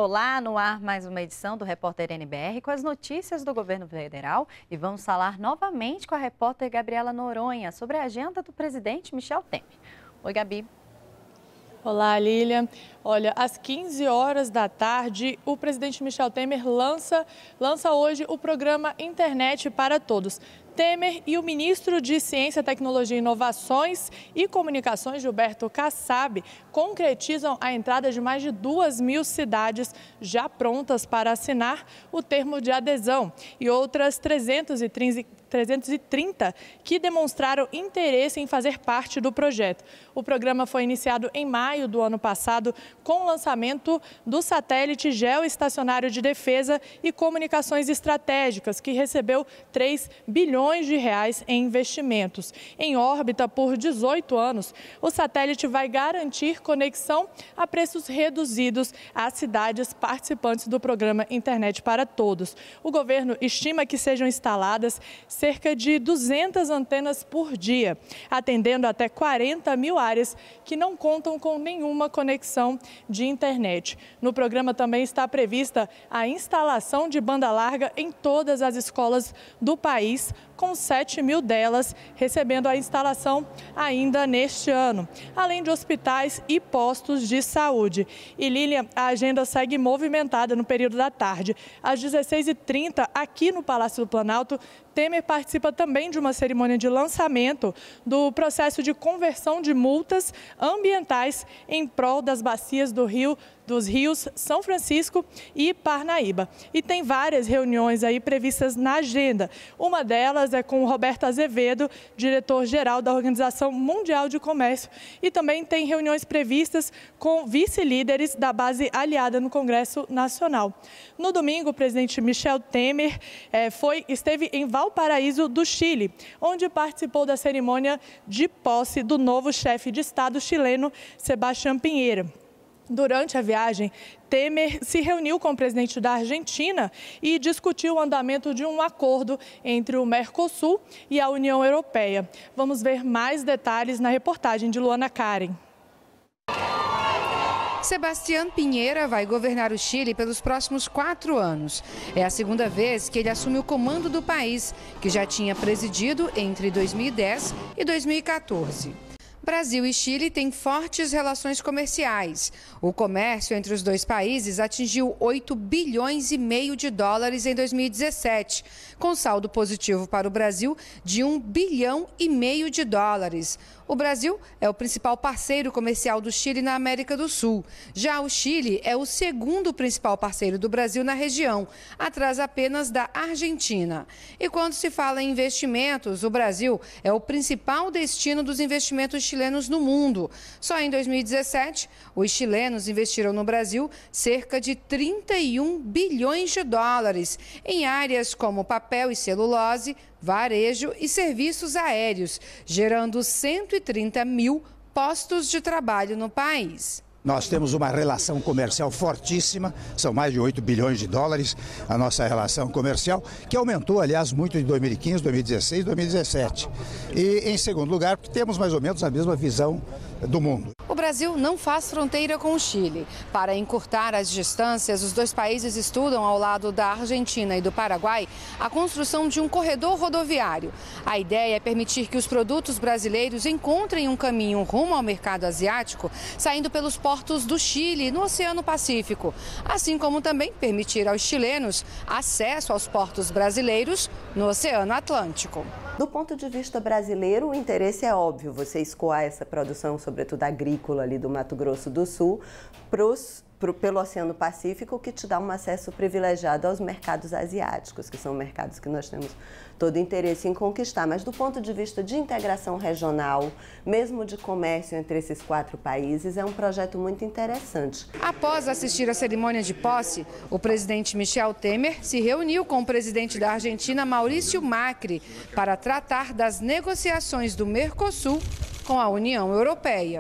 Olá, no ar mais uma edição do Repórter NBR com as notícias do governo federal e vamos falar novamente com a repórter Gabriela Noronha sobre a agenda do presidente Michel Temer. Oi, Gabi. Olá, Lília. Olha, às 15 horas da tarde, o presidente Michel Temer lança hoje o programa Internet para Todos. Temer e o ministro de Ciência, Tecnologia, Inovações e Comunicações, Gilberto Kassab, concretizam a entrada de mais de 2.000 cidades já prontas para assinar o termo de adesão e outras 330 que demonstraram interesse em fazer parte do projeto. O programa foi iniciado em maio do ano passado com o lançamento do satélite geoestacionário de defesa e comunicações estratégicas, que recebeu 3 bilhões de reais em investimentos. Em órbita por 18 anos, o satélite vai garantir conexão a preços reduzidos às cidades participantes do programa Internet para Todos. O governo estima que sejam instaladas cerca de 200 antenas por dia, atendendo até 40 mil áreas que não contam com nenhuma conexão de internet. No programa também está prevista a instalação de banda larga em todas as escolas do país, com 7.000 delas recebendo a instalação ainda neste ano, além de hospitais e postos de saúde. E, Lília, a agenda segue movimentada no período da tarde. Às 16h30, aqui no Palácio do Planalto, Temer participa também de uma cerimônia de lançamento do processo de conversão de multas ambientais em prol das bacias dos rios São Francisco e Parnaíba. E tem várias reuniões aí previstas na agenda. Uma delas é com o Roberto Azevedo, diretor-geral da Organização Mundial de Comércio. E também tem reuniões previstas com vice-líderes da base aliada no Congresso Nacional. No domingo, o presidente Michel Temer esteve em Valparaíso do Chile, onde participou da cerimônia de posse do novo chefe de Estado chileno, Sebastián Piñera. Durante a viagem, Temer se reuniu com o presidente da Argentina e discutiu o andamento de um acordo entre o Mercosul e a União Europeia. Vamos ver mais detalhes na reportagem de Luana Karen. Sebastián Piñera vai governar o Chile pelos próximos 4 anos. É a segunda vez que ele assume o comando do país, que já tinha presidido entre 2010 e 2014. Brasil e Chile têm fortes relações comerciais. O comércio entre os dois países atingiu 8 bilhões e meio de dólares em 2017, com saldo positivo para o Brasil de 1 bilhão e meio de dólares. O Brasil é o principal parceiro comercial do Chile na América do Sul. Já o Chile é o segundo principal parceiro do Brasil na região, atrás apenas da Argentina. E quando se fala em investimentos, o Brasil é o principal destino dos investimentos chilenos no mundo. Só em 2017, os chilenos investiram no Brasil cerca de 31 bilhões de dólares em áreas como papel e celulose, varejo e serviços aéreos, gerando 130 mil postos de trabalho no país. Nós temos uma relação comercial fortíssima, são mais de 8 bilhões de dólares a nossa relação comercial, que aumentou, aliás, muito em 2015, 2016, 2017. E, em segundo lugar, porque temos mais ou menos a mesma visão do mundo. O Brasil não faz fronteira com o Chile. Para encurtar as distâncias, os dois países estudam, ao lado da Argentina e do Paraguai, a construção de um corredor rodoviário. A ideia é permitir que os produtos brasileiros encontrem um caminho rumo ao mercado asiático, saindo pelos portos do Chile, no Oceano Pacífico, assim como também permitir aos chilenos acesso aos portos brasileiros no Oceano Atlântico. Do ponto de vista brasileiro, o interesse é óbvio, você escoar essa produção, sobretudo agrícola ali do Mato Grosso do Sul, pelo Oceano Pacífico, que te dá um acesso privilegiado aos mercados asiáticos, que são mercados que nós temos todo interesse em conquistar. Mas do ponto de vista de integração regional, mesmo de comércio entre esses 4 países, é um projeto muito interessante. Após assistir à cerimônia de posse, o presidente Michel Temer se reuniu com o presidente da Argentina, Maurício Macri, para tratar das negociações do Mercosul com a União Europeia.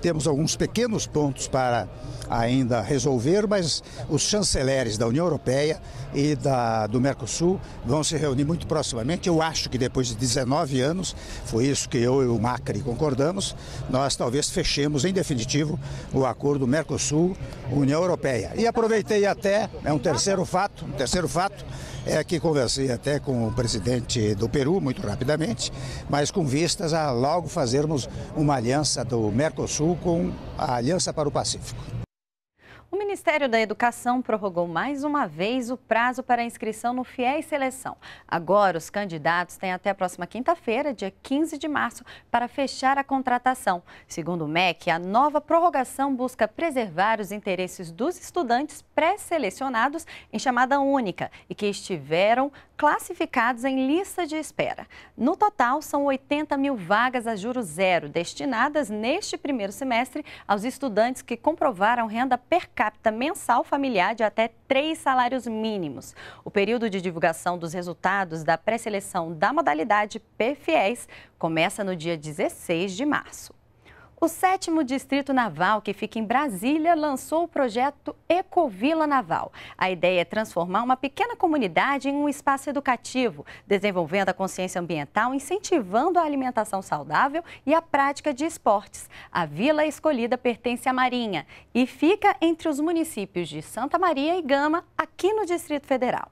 Temos alguns pequenos pontos para ainda resolver, mas os chanceleres da União Europeia e do Mercosul vão se reunir muito proximamente. Eu acho que depois de 19 anos, foi isso que eu e o Macri concordamos, nós talvez fechemos em definitivo o acordo Mercosul-União Europeia. E aproveitei até, um terceiro fato é que conversei até com o presidente do Peru, muito rapidamente, mas com vistas a logo fazermos uma aliança do Mercosul com a Aliança para o Pacífico. O Ministério da Educação prorrogou mais uma vez o prazo para a inscrição no FIES Seleção. Agora, os candidatos têm até a próxima quinta-feira, dia 15 de março, para fechar a contratação. Segundo o MEC, a nova prorrogação busca preservar os interesses dos estudantes pré-selecionados em chamada única e que estiveram classificados em lista de espera. No total, são 80 mil vagas a juros zero, destinadas neste primeiro semestre aos estudantes que comprovaram renda per capita mensal familiar de até 3 salários mínimos. O período de divulgação dos resultados da pré-seleção da modalidade PFIES começa no dia 16 de março. O 7º Distrito Naval, que fica em Brasília, lançou o projeto Ecovila Naval. A ideia é transformar uma pequena comunidade em um espaço educativo, desenvolvendo a consciência ambiental, incentivando a alimentação saudável e a prática de esportes. A vila escolhida pertence à Marinha e fica entre os municípios de Santa Maria e Gama, aqui no Distrito Federal.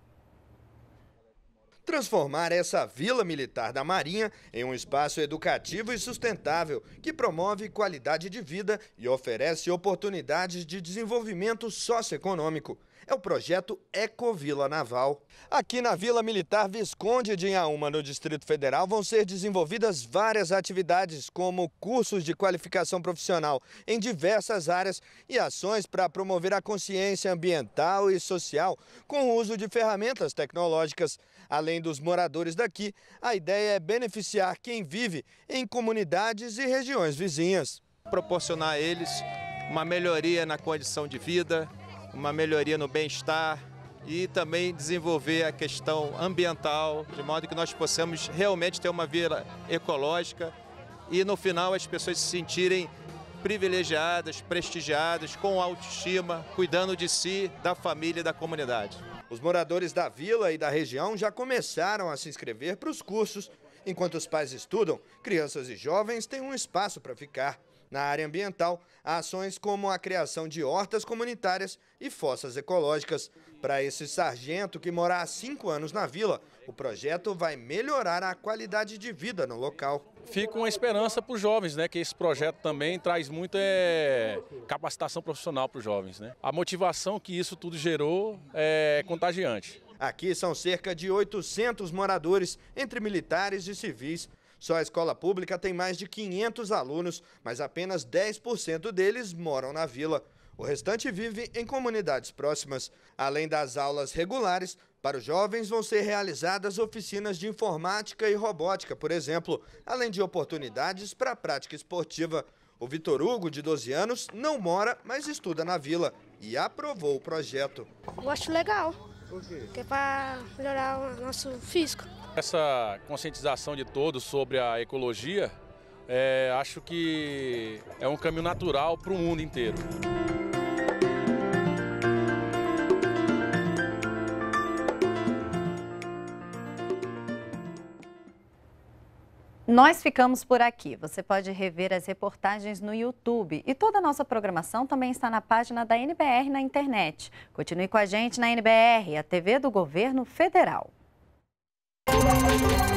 Transformar essa vila militar da Marinha em um espaço educativo e sustentável que promove qualidade de vida e oferece oportunidades de desenvolvimento socioeconômico. É o projeto Ecovila Naval. Aqui na Vila Militar Visconde de Inhaúma, no Distrito Federal, vão ser desenvolvidas várias atividades, como cursos de qualificação profissional em diversas áreas e ações para promover a consciência ambiental e social com o uso de ferramentas tecnológicas. Além dos moradores daqui, a ideia é beneficiar quem vive em comunidades e regiões vizinhas. Proporcionar a eles uma melhoria na condição de vida, uma melhoria no bem-estar e também desenvolver a questão ambiental, de modo que nós possamos realmente ter uma vila ecológica e no final as pessoas se sentirem privilegiadas, prestigiadas, com autoestima, cuidando de si, da família e da comunidade. Os moradores da vila e da região já começaram a se inscrever para os cursos. Enquanto os pais estudam, crianças e jovens têm um espaço para ficar. Na área ambiental, há ações como a criação de hortas comunitárias e fossas ecológicas. Para esse sargento que mora há 5 anos na vila, o projeto vai melhorar a qualidade de vida no local. Fica uma esperança para os jovens, né? Que esse projeto também traz muita capacitação profissional para os jovens, né? A motivação que isso tudo gerou é contagiante. Aqui são cerca de 800 moradores, entre militares e civis. Só a escola pública tem mais de 500 alunos, mas apenas 10% deles moram na vila. O restante vive em comunidades próximas. Além das aulas regulares, para os jovens vão ser realizadas oficinas de informática e robótica, por exemplo, além de oportunidades para a prática esportiva. O Vitor Hugo, de 12 anos, não mora, mas estuda na vila e aprovou o projeto. Eu acho legal, porque é para melhorar o nosso físico. Essa conscientização de todos sobre a ecologia, acho que é um caminho natural para o mundo inteiro. Nós ficamos por aqui. Você pode rever as reportagens no YouTube e toda a nossa programação também está na página da NBR na internet. Continue com a gente na NBR, a TV do Governo Federal.